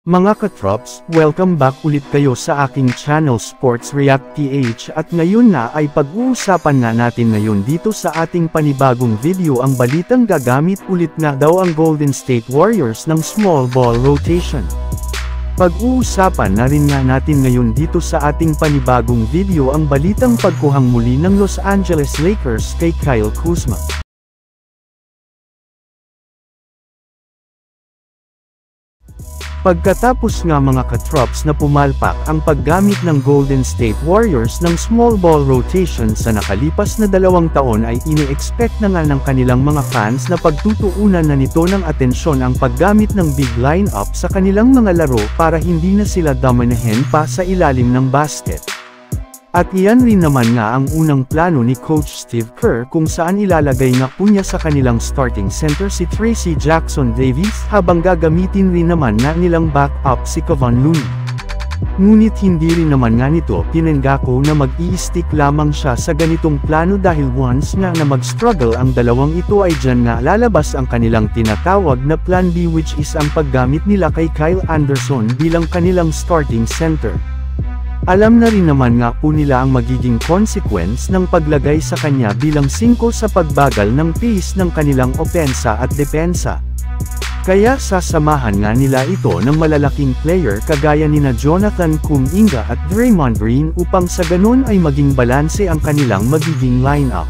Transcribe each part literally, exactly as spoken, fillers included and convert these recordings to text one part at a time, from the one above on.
Mga katrops, welcome back ulit kayo sa aking channel Sports React P H at ngayon na ay pag-uusapan na natin ngayon dito sa ating panibagong video ang balitang gagamit ulit nga daw ang Golden State Warriors ng small ball rotation. Pag-uusapan na rin nga natin ngayon dito sa ating panibagong video ang balitang pagkuhang muli ng Los Angeles Lakers kay Kyle Kuzma. Pagkatapos nga mga katrops na pumalpak ang paggamit ng Golden State Warriors ng small ball rotation sa nakalipas na dalawang taon ay ini-expect na nga ng kanilang mga fans na pagtutuunan na nito ng atensyon ang paggamit ng big lineup sa kanilang mga laro para hindi na sila dominahin pa sa ilalim ng basket. At iyan rin naman nga ang unang plano ni Coach Steve Kerr kung saan ilalagay nga po niya sa kanilang starting center si Tracy Jackson Davis habang gagamitin rin naman nga nilang backup si Kevon Looney. Ngunit hindi rin naman nga nito pinanggako na mag-i-stick lamang siya sa ganitong plano dahil once nga na mag-struggle ang dalawang ito ay dyan nga lalabas ang kanilang tinatawag na Plan B, which is ang paggamit nila kay Kyle Anderson bilang kanilang starting center. Alam na rin naman nga po nila ang magiging consequence ng paglagay sa kanya bilang singko sa pagbagal ng pace ng kanilang opensa at depensa. Kaya sasamahan nga nila ito ng malalaking player kagaya nina Jonathan Kuminga at Draymond Green upang sa ganun ay maging balanse ang kanilang magiging lineup.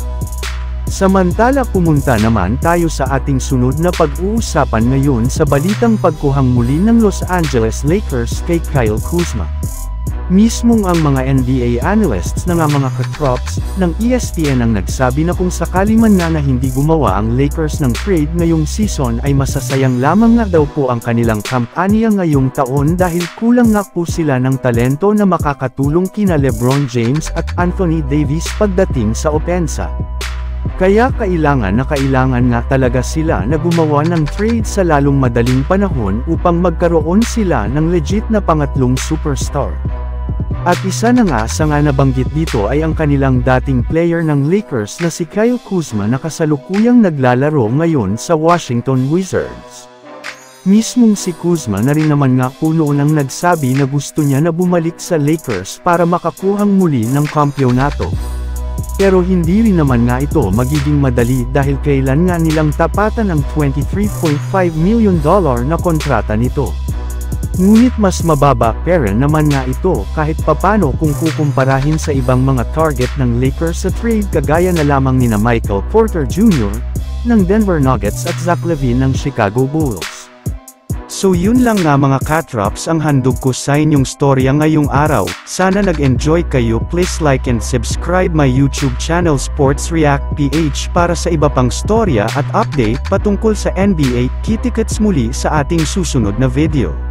Samantala pumunta naman tayo sa ating sunod na pag-uusapan ngayon sa balitang pagkuhang muli ng Los Angeles Lakers kay Kyle Kuzma. Mismong ang mga N B A analysts na nga mga katrops ng E S P N ang nagsabi na kung sakali man nga na hindi gumawa ang Lakers ng trade ngayong season ay masasayang lamang nga daw po ang kanilang kampanya ngayong taon dahil kulang nga po sila ng talento na makakatulong kina LeBron James at Anthony Davis pagdating sa opensa. Kaya kailangan na kailangan nga talaga sila na gumawa ng trade sa lalong madaling panahon upang magkaroon sila ng legit na pangatlong superstar. At isa na nga sa nga nabanggit dito ay ang kanilang dating player ng Lakers na si Kyle Kuzma na kasalukuyang naglalaro ngayon sa Washington Wizards. Mismong si Kuzma na rin naman nga po noon ang nagsabi na gusto niya na bumalik sa Lakers para makakuhang muli ng kampyonato. Pero hindi rin naman nga ito magiging madali dahil kailan nga nilang tapatan ang twenty-three point five million dollar na kontrata nito. Ngunit mas mababa pera naman nga ito kahit papano kung kukumparahin sa ibang mga target ng Lakers sa trade kagaya na lamang nina Michael Porter Junior ng Denver Nuggets at Zach LaVine ng Chicago Bulls. So yun lang nga mga katrops ang handog ko sa inyong storya ngayong araw. Sana nag-enjoy kayo. Please like and subscribe my YouTube channel Sports React P H para sa iba pang storya at update patungkol sa N B A. Kita-kits muli sa ating susunod na video.